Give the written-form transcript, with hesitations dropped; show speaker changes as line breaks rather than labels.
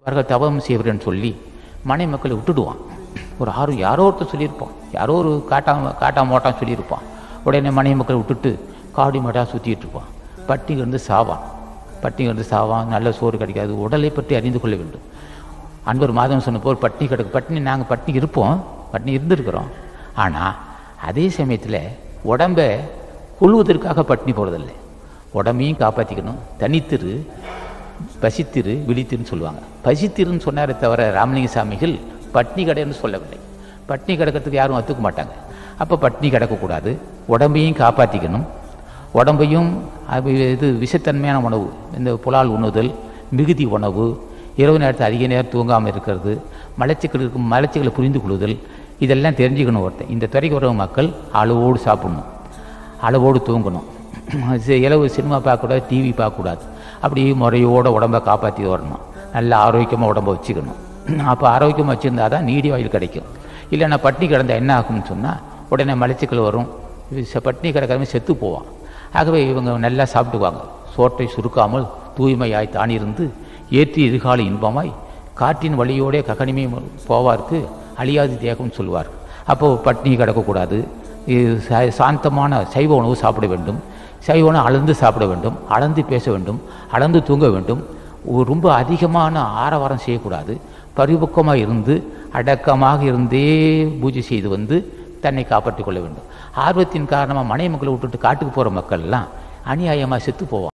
அவர்கள் தவம் செய்வரன்னு சொல்லி மனை மக்களை விட்டுடுவான். ஒரு யாரோ ஒருத்தர் சொல்லியிருப்பான், யாரோ ஒரு காட்டா மோட்டான் சொல்லியிருப்பான். உடனே மனை மக்களை விட்டுட்டு காடி மாட்டாக சுற்றிட்டு இருப்பான். பட்டினி இருந்து சாவான். நல்ல சோறு கிடைக்காது. உடலை பற்றி அறிந்து கொள்ள வேண்டும். அன்பர் மாதம் சொன்ன போல் பட்டினி கிடக்கு. நாங்கள் பட்டினி இருப்போம், பட்டினி இருந்திருக்கிறோம். ஆனால் அதே சமயத்தில் உடம்பை கொள்வதற்காக பட்டினி போகிறதில்லை. உடம்பையும் காப்பாற்றிக்கணும். தனித்திரு, பசித்திரு, விழித்திருன்னு சொல்லுவாங்க. பசித்திருன்னு சொன்னாரே தவிர ராமலிங்க சாமிகள் பட்னி கடைன்னு சொல்லவில்லை. பட்னி கிடக்கிறதுக்கு யாரும் ஒத்துக்க மாட்டாங்க. அப்போ பட்னி கிடக்கக்கூடாது. உடம்பையும் காப்பாற்றிக்கணும். உடம்பையும் இது விஷத்தன்மையான உணவு, இந்த புலால் உண்ணுதல், மிகுதி உணவு, இரவு நேரத்தில் அதிக நேரம் தூங்காமல் இருக்கிறது, மலச்சிக்கலை புரிந்து கொள்ளுதல், இதெல்லாம் தெரிஞ்சுக்கணும். ஒருத்தன் இந்த துறைக்கு வர மக்கள் அளவோடு சாப்பிடணும், அளவோடு தூங்கணும். இலவு சினிமா பார்க்கக்கூடாது, டிவி பார்க்கக்கூடாது. அப்படி முறையோடு உடம்பை காப்பாற்றி வரணும். நல்ல ஆரோக்கியமாக உடம்பை வச்சுக்கணும். அப்போ ஆரோக்கியமாக வச்சுருந்தா தான் நீடி வாயில் கிடைக்கும். இல்லைன்னா பட்டினி கிடந்தால் என்ன ஆகும்னு சொன்னால் உடனே மலச்சிக்கல் வரும். பட்டினி கிடக்கிறவங்க செத்து போவான். ஆகவே இவங்க நல்லா சாப்பிட்டுக்குவாங்க. சோற்றை சுருக்காமல் தூய்மையாய் தானிருந்து ஏற்றி எதிர்கால இன்பமாய் காற்றின் வழியோடே ககனிமை போவார்க்கு அழியாது தேகம்னு சொல்லுவார். அப்போது பட்டினி கிடக்கக்கூடாது. சாந்தமான சைவ உணவு சாப்பிட வேண்டும். சைவ உணவு அளந்து சாப்பிட வேண்டும், அளந்து பேச வேண்டும், அளந்து தூங்க வேண்டும். ரொம்ப அதிகமான ஆரவாரம் செய்யக்கூடாது. பரிபக்குவமாக இருந்து அடக்கமாக இருந்தே பூஜை செய்து தன்னை காப்பாற்றிக் கொள்ள வேண்டும். ஆர்வத்தின் காரணமாக மனை மக்களை விட்டுட்டு காட்டுக்கு போகிற மக்கள்லாம் அநியாயமாக செத்து போவாங்க.